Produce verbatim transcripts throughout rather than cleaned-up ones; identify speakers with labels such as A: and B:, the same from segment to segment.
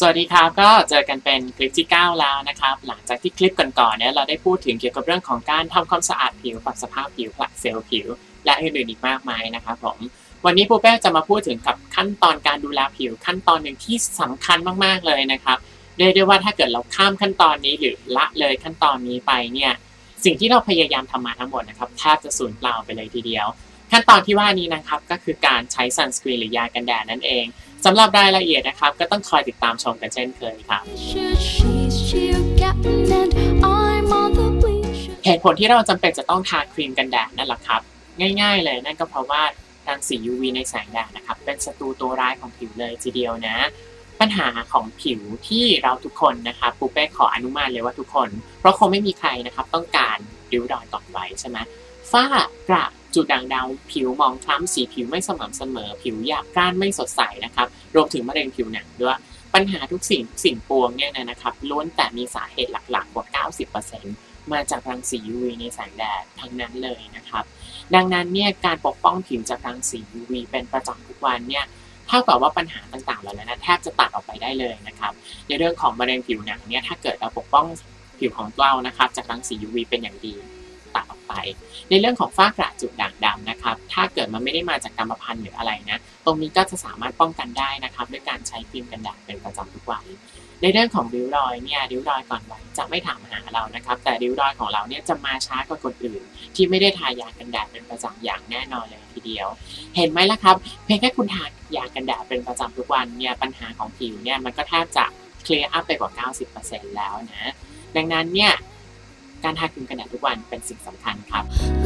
A: สวัสดีครับก็เจอกันเป็นคลิปที่เก้าแล้วนะครับหลังจากที่คลิปก่อนๆเนี่ยเราได้พูดถึงเกี่ยวกับเรื่องของการทำความสะอาดผิวปรับสภาพผิวผลักเซลล์ผิวและอื่นๆอีกมากมายนะครับผมวันนี้ปูเป้จะมาพูดถึงกับขั้นตอนการดูแลผิวขั้นตอนหนึ่งที่สำคัญมากๆเลยนะครับเรียกได้ว่าถ้าเกิดเราข้ามขั้นตอนนี้หรือละเลยขั้นตอนนี้ไปเนี่ยสิ่งที่เราพยายามทำมาทั้งหมดนะครับแทบจะสูญเปล่าไปเลยทีเดียวขั้นตอนที่ว่านี้นะครับก็คือการใช้ซันสกรีนหรือยากันแดดนั่นเองสำหรับรายละเอียดนะครับก็ต้องคอยติดตามชมกันเช่นเคยครับเหตุผลที่เราจำเป็นจะต้องทาครีมกันแดดนั่นแหละครับง่ายๆเลยนั่นก็เพราะว่ารังสี ยู วี ในแสงแดดนะครับเป็นศัตรูตัวร้ายของผิวเลยทีเดียวนะปัญหาของผิวที่เราทุกคนนะครับปูเป้ขออนุมานเลยว่าทุกคนเพราะคงไม่มีใครนะครับต้องการริ้วรอยก่อนวัยใช่ไหมฝ้ากระจุดด่างดำผิวมองคล้ำสีผิวไม่สม่ำเสมอผิวหยาบกร้านไม่สดใสนะครับรวมถึงมะเร็งผิวหนังด้วยปัญหาทุกสิ่งสิ่งปวงเนี่ยนะครับล้วนแต่มีสาเหตุหลักๆกว่า เก้าสิบเปอร์เซ็นต์ มาจากรังสี ยู วี ในแสงแดดทั้งนั้นเลยนะครับดังนั้นเนี่ยการปกป้องผิวจากรังสี ยู วี เป็นประจำทุกวันเนี่ยเท่ากับว่าปัญหาต่างๆเหล่านั้นแทบจะตัดออกไปได้เลยนะครับในเรื่องของมะเร็งผิวหนังเนี่ยถ้าเกิดเราปกป้องผิวของเรานะครับจากรังสี ยู วี เป็นอย่างดีตัดออกไปในเรื่องของฝ้ากระจุดด่างดำนะครับถ้าเกิดมันไม่ได้มาจากกรรมพันธุ์หรืออะไรนะตรงนี้ก็จะสามารถป้องกันได้นะครับด้วยการใช้ครีมกันแดดเป็นประจำทุกวันในเรื่องของริ้วรอยเนี่ยริ้วรอยก่อนวัยจะไม่ถามหาเรานะครับแต่ริ้วรอยของเราเนี่ยจะมาช้ากว่าคนอื่นที่ไม่ได้ทายากันแดดเป็นประจำอย่างแน่นอนเลยทีเดียวเห็นไหมล่ะครับเพียงแค่คุณทายากันแดดเป็นประจำทุกวันเนี่ยปัญหาของผิวเนี่ยมันก็แทบจะเคลียร์อัพไปกว่า เก้าสิบเปอร์เซ็นต์ แล้วนะดังนั้นเนี่ยการทาครีมกันแดดทุกวันเป็นสิ่งสำคัญครับ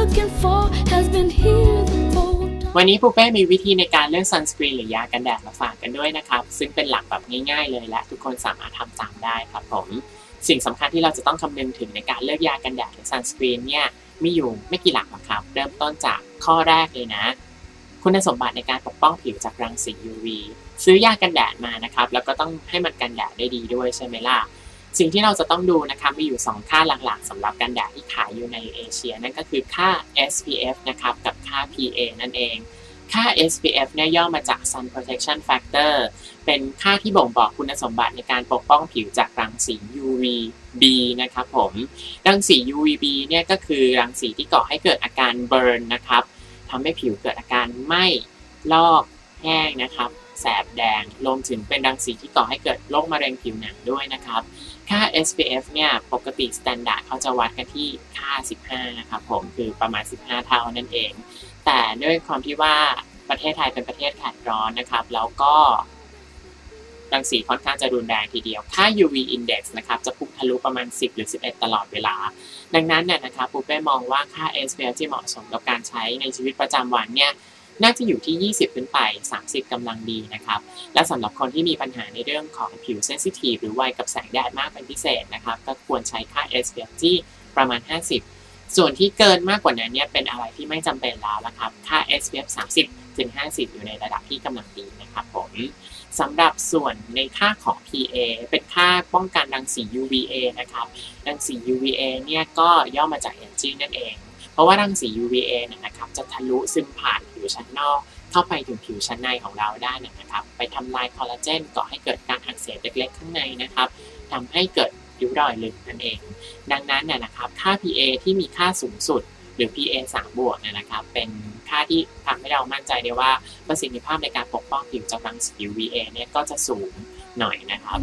A: วันนี้ปูเป้มีวิธีในการเลือกซันสกรีนหรือยากันแดดมาฝากกันด้วยนะครับซึ่งเป็นหลักแบบง่ายๆเลยและทุกคนสามารถทำตามได้ครับผมสิ่งสำคัญที่เราจะต้องคำนึงถึงในการเลือกยากันแดดหรือซันสกรีนเนี่ยมีอยู่ไม่กี่หลักหรอกครับเริ่มต้นจากข้อแรกเลยนะคุณสมบัติในการปกป้องผิวจากรังสี ยู วี ซื้อยากันแดดมานะครับแล้วก็ต้องให้มันกันแดดได้ดีด้วยใช่ไหมล่ะสิ่งที่เราจะต้องดูนะครับมีอยู่สองค่าหลักๆสำหรับกันแดดที่ขายอยู่ในเอเชียนั่นก็คือค่า เอส พี เอฟ นะครับกับค่า พี เอ นั่นเองค่า เอส พี เอฟ เนี่ยย่อมาจาก Sun Protection Factor เป็นค่าที่บ่งบอกคุณสมบัติในการปกป้องผิวจากรังสี ยู วี บี นะครับผมรังสี ยู วี บี เนี่ยก็คือรังสีที่ก่อให้เกิดอาการเบิร์นนะครับทำให้ผิวเกิดอาการไหม้ลอกแห้งนะครับแสบแดงรวมถึงเป็นรังสีที่ก่อให้เกิดโรคมะเร็งผิวหนังด้วยนะครับค่า เอส พี เอฟ เนี่ยปกติสแตนดาร์ดเขาจะวัดกันที่ค่าสิบห้านะครับผมคือประมาณสิบห้าเท่านั่นเองแต่ด้วยความที่ว่าประเทศไทยเป็นประเทศแขกร้อนนะครับแล้วก็รังสีค่อนข้างจะรุนแรงทีเดียวค่า ยู วี Index นะครับจะพุ่งทะลุประมาณสิบหรือสิบเอ็ดตลอดเวลาดังนั้นเนี่ยนะครับปูเป้มองว่าค่า เอส พี เอฟ ที่เหมาะสมกับการใช้ในชีวิตประจำวันเนี่ยน่าจะอยู่ที่ยี่สิบขึ้นไปสามสิบกำลังดีนะครับและสำหรับคนที่มีปัญหาในเรื่องของผิวเซนซิทีฟหรือไวกับแสงแดดมากเป็นพิเศษนะครับก็ควรใช้ค่า เอส พี เอฟ ที่ประมาณห้าสิบส่วนที่เกินมากกว่านั้นเนี่ยเป็นอะไรที่ไม่จำเป็นแล้วละครับค่า เอส พี เอฟ สามสิบถึงห้าสิบอยู่ในระดับที่กำลังดีนะครับผมสำหรับส่วนในค่าของ พี เอ เป็นค่าป้องกันรังสี ยู วี เอ นะครับรังสี ยู วี เอ เนี่ยก็ย่อมาจาก Aging นั่นเองเพราะว่ารังสี ยู วี เอ เนี่ยนะครับจะทะลุซึมผ่านผิวชั้นนอกเข้าไปถึงผิวชั้นในของเราได้นะครับไปทำลายคอลลาเจนก่อให้เกิดการอักเสบเล็กๆข้างในนะครับทำให้เกิดริ้วรอยลึกนั่นเองดังนั้นเนี่ยนะครับค่า พี เอ ที่มีค่าสูงสุดหรือ พี เอ สาม บวกเนี่ยนะครับเป็นค่าที่ทำให้เรามั่นใจได้ว่าประสิทธิภาพในการปกป้องผิวจากรังสี ยู วี เอ เนี่ยก็จะสูงหน่อยนะครับ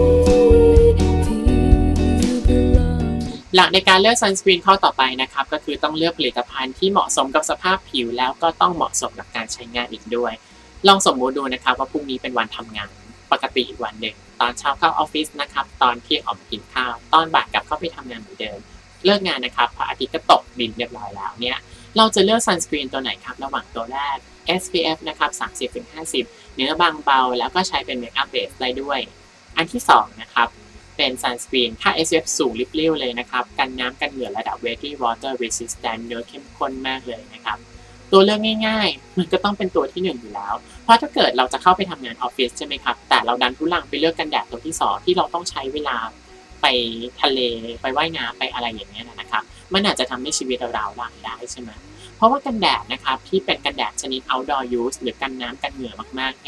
A: หลักในการเลือกซันสกรีนข้อต่อไปนะครับก็คือต้องเลือกผลิตภัณฑ์ที่เหมาะสมกับสภาพผิวแล้วก็ต้องเหมาะสมกับการใช้งานอีกด้วยลองสมมุติดูนะครับว่าพรุ่งนี้เป็นวันทำงานปกติอีกวันหนึ่งตอนเช้าเข้าออฟฟิศนะครับตอนเที่ยงออกมากินข้าวตอนบ่ายกลับเข้าไปทำงานเหมือนเดิมเลิกงานนะครับพระอาทิตย์ก็ตกดินเรียบร้อยแล้วเนี่ยเราจะเลือกซันสกรีนตัวไหนครับระหว่างตัวแรก เอส พี เอฟ นะครับ สามสิบถึงห้าสิบ เนื้อบางเบาแล้วก็ใช้เป็นเมคอัพเบสได้ด้วยอันที่สองนะครับเป็นซันสกรีนค่า เอส พี เอฟ สูงริบลิ่วเลยนะครับกันน้ำกันเหงื่อระดับ Weighty Water Resistant เนื้อเข้มข้นมากเลยนะครับตัวเลือกง่ายๆมันก็ต้องเป็นตัวที่หนึ่งอยู่แล้วเพราะถ้าเกิดเราจะเข้าไปทำงานออฟฟิศใช่ไหมครับแต่เราดันทุลังไปเลือกกันแดดตัวที่สองที่เราต้องใช้เวลาไปทะเลไปว่ายน้ำไปอะไรอย่างเงี้ยนะครับมันอาจจะทำให้ชีวิตเราเราล่างได้ใช่ไหมเพราะว่ากันแดดนะครับที่เป็นกันแดดชนิด outdoor use หรือกันน้ำกันเหงื่อมากๆเนี่ย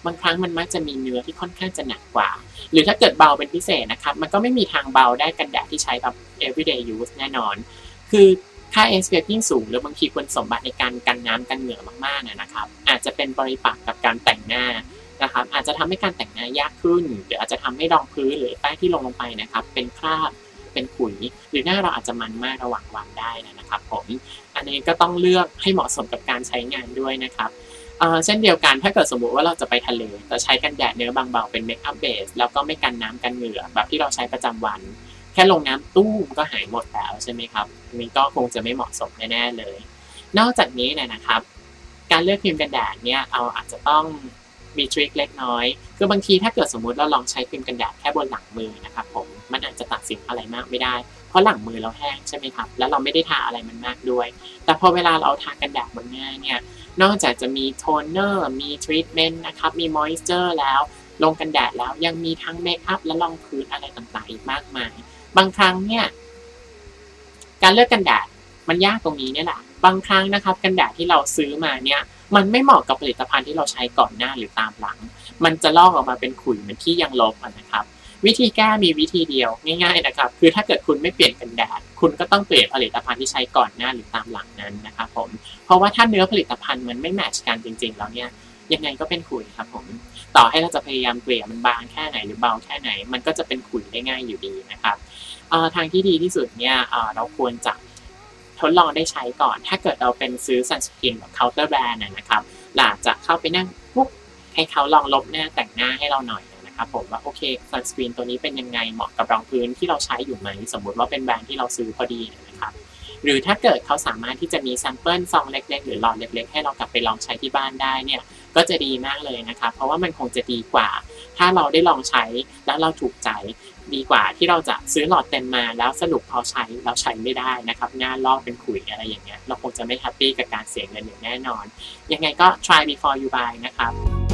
A: บางครั้งมันมักจะมีเนื้อที่ค่อนข้างจะหนักกว่าหรือถ้าเกิดเบาเป็นพิเศษนะครับมันก็ไม่มีทางเบาได้กันแดดที่ใช้แบบ everyday use แน่นอนคือค่า เอส พี เอฟ ยิ่งสูงหรือบางทีคุณสมบัติในการกันน้ำกันเหงื่อมากๆนะครับอาจจะเป็นปริปักษ์กับการแต่งหน้านะครับอาจจะทำให้การแต่งหน้ายากขึ้นหรืออาจจะทำให้รองพื้นหรือแป้งที่ลงลงไปนะครับเป็นคราบเป็นขุยหรือหน้าเราอาจจะมันมากระหว่างวันได้นะครับผมอันนี้ก็ต้องเลือกให้เหมาะสมกับการใช้งานด้วยนะครับเช่นเดียวกันถ้าเกิดสมมุติว่าเราจะไปทะเลจะใช้กันแดดเนื้อบางเบาเป็นเมคอัพเบสแล้วก็ไม่กันน้ำกันเหงื่อแบบที่เราใช้ประจำวันแค่ลงน้ำตู้ก็หายหมดแล้วใช่ไหมครับนี่ก็คงจะไม่เหมาะสมแน่ๆเลยนอกจากนี้เนี่ยนะครับการเลือกครีมกันแดดเนี่ยเอาอาจจะต้องมีทริคเล็กน้อยคือบางทีถ้าเกิดสมมุติเราลองใช้ครีมกันแดดแค่บนหลังมือนะครับผมมันอาจจะตัดสินอะไรมากไม่ได้เพราะหลังมือเราแห้งใช่ไหมครับแล้วเราไม่ได้ทาอะไรมันมากด้วยแต่พอเวลาเราทากันแดดบนหน้าเนี่ยนอกจากจะมีโทนเนอร์มีทรีทเมนต์นะครับมีมอยส์เจอร์แล้วลงกันแดดแล้วยังมีทั้งเมคอัพและรองพื้นอะไรต่างๆอีกมากมายบางครั้งเนี่ยการเลือกกันแดดมันยากตรงนี้เนี่ยแหละบางครั้งนะครับกันแดดที่เราซื้อมาเนี่ยมันไม่เหมาะกับผลิตภัณฑ์ที่เราใช้ก่อนหน้าหรือตามหลังมันจะลอกออกมาเป็นขุยเหมือนที่ยังลบนะครับวิธีแก้มีวิธีเดียวง่ายๆนะครับคือถ้าเกิดคุณไม่เปลี่ยนกันแดดคุณก็ต้องเปลี่ยนผลิตภัณฑ์ที่ใช้ก่อนหน้าหรือตามหลังนั้นนะครับผมเพราะว่าถ้าเนื้อผลิตภัณฑ์มันไม่แมทช์กันจริงๆแล้วเนี่ยยังไงก็เป็นขุยครับผมต่อให้เราจะพยายามเกลี่ยมันบางแค่ไหนหรือเบาแค่ไหนมันก็จะเป็นขุยได้ง่ายอยู่ดีนะครับทางที่ดีที่สุดเนี่ยเราควรจะทดลองได้ใช้ก่อนถ้าเกิดเราเป็นซื้อซันสกรีนแบบเคาน์เตอร์แบรนด์นะครับหลังจะเข้าไปนั่งปุ๊บให้เขาลองลบหน้าแต่งหน้าให้เราหน่อยนะครับผมว่าโอเคซันสกรีนตัวนี้เป็นยังไงเหมาะกับรองพื้นที่เราใช้อยู่ไหมสมมุติว่าเป็นแบรนด์ที่เราซื้อพอดีนะครับหรือถ้าเกิดเขาสามารถที่จะมีแซมเปิลซองเล็กๆหรือหลอดเล็กๆให้เรากลับไปลองใช้ที่บ้านได้เนี่ยก็จะดีมากเลยนะครับเพราะว่ามันคงจะดีกว่าถ้าเราได้ลองใช้แล้วเราถูกใจดีกว่าที่เราจะซื้อหลอดเต็มมาแล้วสรุปพอใช้เราใช้ไม่ได้นะครับหน้าลอกเป็นขุยอะไรอย่างเงี้ยเราคงจะไม่แฮปปี้กับการเสียเงินอย่างแน่นอนยังไงก็ try before you buy นะครับ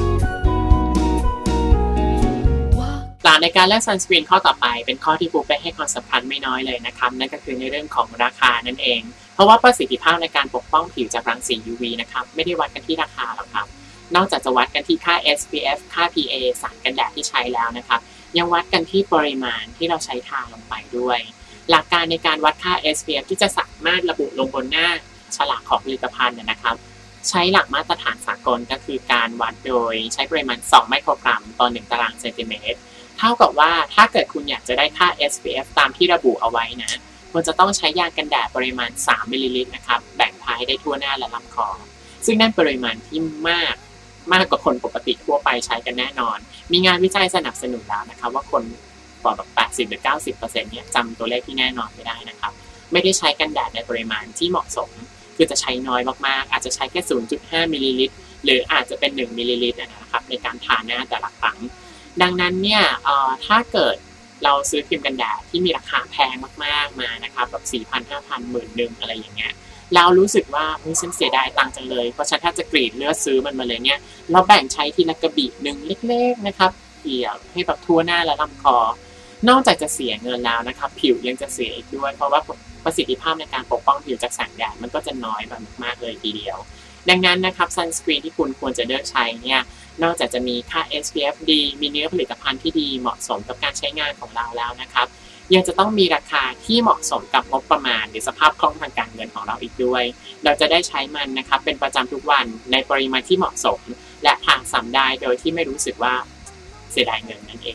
A: หลักในการเลือกซันสกรีนข้อต่อไปเป็นข้อที่ปูไปให้ความสำคัญไม่น้อยเลยนะครับนั่นก็คือในเรื่องของราคานั่นเองเพราะว่าประสิทธิภาพในการปกป้องผิวจากรังสี ยู วี นะครับไม่ได้วัดกันที่ราคาหรอกครับนอกจากจะวัดกันที่ค่า เอส พี เอฟ ค่า พี เอ สารกันแดดที่ใช้แล้วนะครับยังวัดกันที่ปริมาณที่เราใช้ทาลงไปด้วยหลักการในการวัดค่า เอส พี เอฟ ที่จะสามารถระบุลงบนหน้าฉลากของผลิตภัณฑ์นะครับใช้หลักมาตรฐานสากลก็คือการวัดโดยใช้ปริมาณสองไมโครกรัมต่อหนึ่งตารางเซนติเมตรเท่ากับว่าถ้าเกิดคุณอยากจะได้ค่า เอส พี เอฟ ตามที่ระบุเอาไว้นะคุณจะต้องใช้ยากันแดดปริมาณสามมิลลิลิตรนะครับแบ่งพายได้ทั่วหน้าและลำคอซึ่งนั่นปริมาณที่มากมากกว่าคนปกติทั่วไปใช้กันแน่นอนมีงานวิจัยสนับสนุนแล้วนะครับว่าคนกว่าแบบแปดสิบหรือ เก้าสิบเปอร์เซ็นต์ เนี่ยจำตัวเลขที่แน่นอนไม่ได้นะครับไม่ได้ใช้กันแดดในปริมาณที่เหมาะสมคือจะใช้น้อยมากๆอาจจะใช้แค่ ศูนย์จุดห้า มิลลิลิตรหรืออาจจะเป็นหนึ่งมิลลิลิตรนะครับในการทาหน้าแต่ละครั้งดังนั้นเนี่ยถ้าเกิดเราซื้อครีมกันแดดที่มีราคาแพงมากๆมานะครับแบบ สี่พัน ห้าพัน หมื่นนึงอะไรอย่างเงี้ยเรารู้สึกว่าฉันเสียดายตังค์จังเลยเพราะฉันถ้าจะกรีดเลือดซื้อมันมาเลยเนี่ยเราแบ่งใช้ทีละกระบี่หนึ่งเล็กๆนะครับเกี่ยวให้แบบทั่วหน้าและลำคอนอกจากจะเสียเงินแล้วนะครับผิวยังจะเสียอีกด้วยเพราะว่าประสิทธิภาพในการปกป้องผิวจากแสงแดดมันก็จะน้อยแบบมากๆเลยทีเดียวดังนั้นนะครับซันสกรีนที่คุณควรจะเลือกใช้เนี่ยนอกจากจะมีค่า เอส พี เอฟ ดีมีเนื้อผลิตภัณฑ์ที่ดีเหมาะสมกับการใช้งานของเราแล้วนะครับยังจะต้องมีราคาที่เหมาะสมกับงบประมาณหรือสภาพคล่องทางการเงินของเราอีกด้วยเราจะได้ใช้มันนะครับเป็นประจำทุกวันในปริมาณที่เหมาะสมและทางซ้ำได้โดยที่ไม่รู้สึกว่าเสียดายเงินนั่นเอง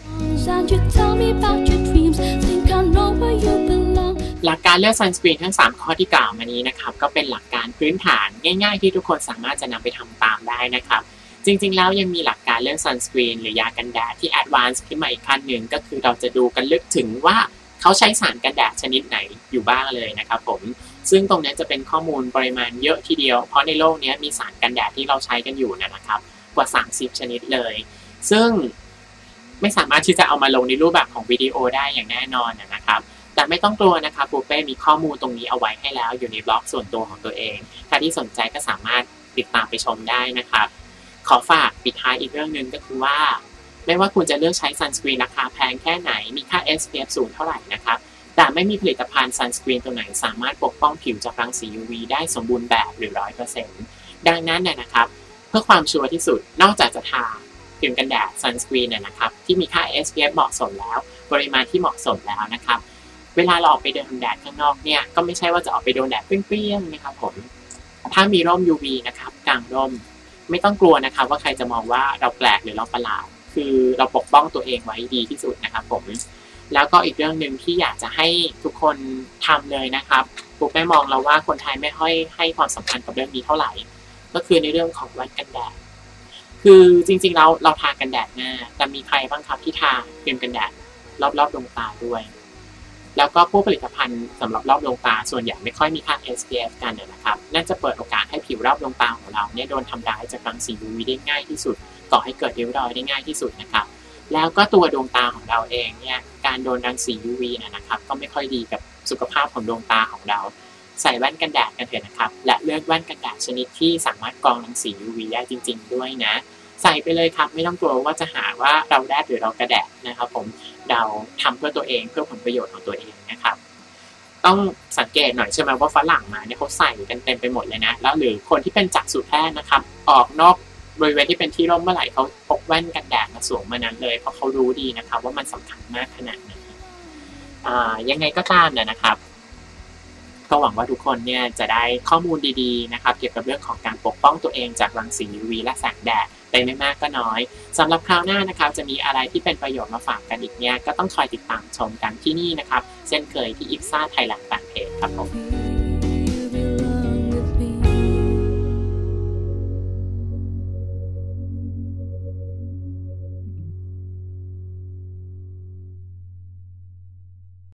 A: หลักการเลือกซันสกรีนทั้งสามข้อที่กล่าวมานี้นะครับก็เป็นหลักการพื้นฐานง่ายๆที่ทุกคนสามารถจะนำไปทำตามได้นะครับจริงๆแล้วยังมีหลักการเรื่องซันสกรีนหรือยากันแดดที่แอดวานซ์ขึ้นมาอีกขั้นหนึ่งก็คือเราจะดูกันลึกถึงว่าเขาใช้สารกันแดดชนิดไหนอยู่บ้างเลยนะครับผมซึ่งตรงนี้จะเป็นข้อมูลปริมาณเยอะทีเดียวเพราะในโลกนี้มีสารกันแดดที่เราใช้กันอยู่นะครับกว่าสามสิบชนิดเลยซึ่งไม่สามารถที่จะเอามาลงในรูปแบบของวิดีโอได้อย่างแน่นอนนะครับแต่ไม่ต้องกลัวนะครับปูเป้มีข้อมูลตรงนี้เอาไว้ให้แล้วอยู่ในบล็อกส่วนตัวของตัวเองใครที่สนใจก็สามารถติดตามไปชมได้นะครับขอฝากปิดท้ายอีกเรื่องนึงก็คือว่าไม่ว่าคุณจะเลือกใช้ซันสกรีนราคาแพงแค่ไหนมีค่า เอส พี เอฟ สูงเท่าไหร่นะครับแต่ไม่มีผลิตภัณฑ์ซันสกรีนตัวไหนสามารถปกป้องผิวจากรังสี ยู วี ได้สมบูรณ์แบบหรือ ร้อยเปอร์เซ็นต์ ดังนั้นเนี่ยนะครับเพื่อความชัวร์ที่สุดนอกจากจะทาครีมกันแดดซันสกรีนนะครับที่มีค่า เอส พี เอฟ เหมาะสมแล้วปริมาณที่เหมาะสมแล้วนะครับเวลาเราออกไปเดินแดดข้างนอกเนี่ยก็ไม่ใช่ว่าจะออกไปโดนแดดเปรี้ยงๆนะครับผมถ้ามีร่ม ยู วี นะครับกางร่มไม่ต้องกลัวนะครับว่าใครจะมองว่าเราแปลกหรือเราประหลาดคือเราปกป้องตัวเองไว้ดีที่สุดนะครับผมแล้วก็อีกเรื่องหนึ่งที่อยากจะให้ทุกคนทำเลยนะครับปุ๊กแม่มองเราว่าคนไทยไม่ค่อยให้ความสำคัญกับเรื่องนี้เท่าไหร่ก็คือในเรื่องของแว่นกันแดดคือจริงๆเราเราทากันแดดหน้าแต่มีใครบ้างครับที่ทาครีมกันแดดรอบๆดวงตาด้วยแล้วก็พวกผลิตภัณฑ์สำหรับรอบดวงตาส่วนใหญ่ไม่ค่อยมีค่า เอส พี เอฟ กันนะครับน่าจะเปิดโอกาสให้ผิวรอบดวงตาของเราเนี่ยโดนทำร้ายจากรังสี ยู วี ได้ง่ายที่สุดก่อให้เกิดริ้วรอยได้ง่ายที่สุดนะครับแล้วก็ตัวดวงตาของเราเองเนี่ยการโดนรังสี ยู วี นะครับก็ไม่ค่อยดีกับสุขภาพของดวงตาของเราใส่แว่นกันแดดกันเถอะนะครับและเลือกแว่นกันแดดชนิดที่สามารถกรองรังสี ยู วี ได้จริงๆด้วยนะใส่ไปเลยครับไม่ต้องกลัวว่าจะหาว่าเราแดดหรือเรากระแดดนะครับผมเราทำเพื่อตัวเองเพื่อผลประโยชน์ของตัวเองนะครับต้องสังเกตหน่อยใช่ไหมว่าฝรั่งมาเนี่ยเขาใส่กันเต็มไปหมดเลยนะแล้วหรือคนที่เป็นจักษุแพทย์นะครับออกนอกบริเวณที่เป็นที่ร่มเมื่อไหร่เขาพกแว่นกันแดดมาสวมมานั้นเลยเพราะเขารู้ดีนะครับว่ามันสำคัญมากขนาดไหนยังไงก็ตามนะครับก็หวังว่าทุกคนเนี่ยจะได้ข้อมูลดีๆนะครับเกี่ยวกับเรื่องของการปกป้องตัวเองจากรังสี ยู วี และแสงแดดไปไม่มากก็น้อยสำหรับคราวหน้านะครับจะมีอะไรที่เป็นประโยชน์มาฝากกันอีกเนี่ยก็ต้องคอยติดตามชมกันที่นี่นะครับเช่นเคยที่ อี เอฟ เอ เอ Thailand Fanpage ครับผม